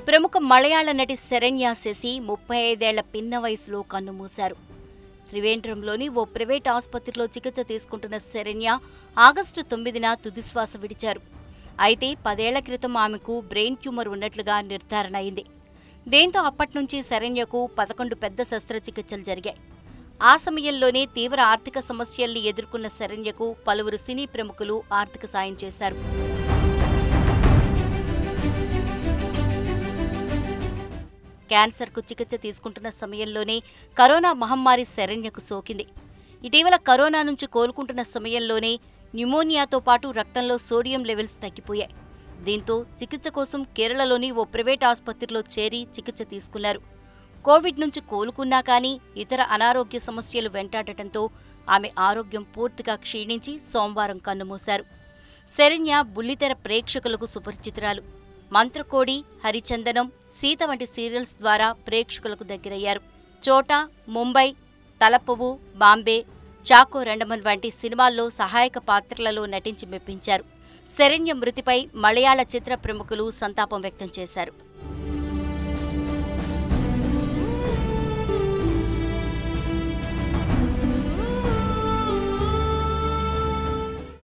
ప్రముఖ మలయాళ నటి శరణ్య శశి 35 ఏళ్ల పిన్న వయసులో కన్నుమూశారు. త్రివేంద్రంలోని ఓ ప్రైవేట్ ఆసుపత్రిలో చికిత్స తీసుకుంటున్న శరణ్య ఆగస్టు 9న తుదిశ్వాస విడిచారు. అయితే 10 ఏళ్ల క్రితం ఆమెకు బ్రెయిన్ ట్యూమర్ ఉన్నట్లుగా నిర్ధారణ అయింది. దీంతో అప్పట్నుంచి శరణ్యకు 11 పెద్ద శస్త్రచికిత్సలు జరిగాయి. ఆ సమయంలోనే తీవ్ర ఆర్థిక సమస్యల్ని ఎదుర్కొన్న శరణ్యకు పలువురు సినీ ప్రముఖులు ఆర్థిక సాయం చేశారు. క్యాన్సర్కు చికిత్స తీసుకుంటున్న సమయంలోనే కరోనా మహమ్మారి శరణ్యకు సోకింది. ఇటీవల కరోనా నుంచి కోలుకుంటున్న సమయంలోనే న్యూమోనియాతో పాటు రక్తంలో సోడియం లెవెల్స్ తగ్గిపోయాయి. దీంతో చికిత్స కోసం కేరళలోని ఓ ప్రైవేట్ ఆసుపత్రిలో చేరి చికిత్స తీసుకున్నారు. కోవిడ్ నుంచి కోలుకున్నా కానీ ఇతర అనారోగ్య సమస్యలు వెంటాడటంతో ఆమె ఆరోగ్యం పూర్తిగా క్షీణించి సోమవారం కన్నుమూశారు. శరణ్య బుల్లితెర ప్రేక్షకులకు సుపరిచితురాలు. మంత్రకోడి, హరిచందనం, సీత వంటి సీరియల్స్ ద్వారా ప్రేక్షకులకు దగ్గరయ్యారు. చోటా, ముంబై, తలపువ్వు, బాంబే, చాకో రెండమన్ వంటి సినిమాల్లో సహాయక పాత్రలలో నటించి మెప్పించారు. శరణ్య మృతిపై మలయాళ చిత్ర ప్రముఖులు సంతాపం వ్యక్తం చేశారు.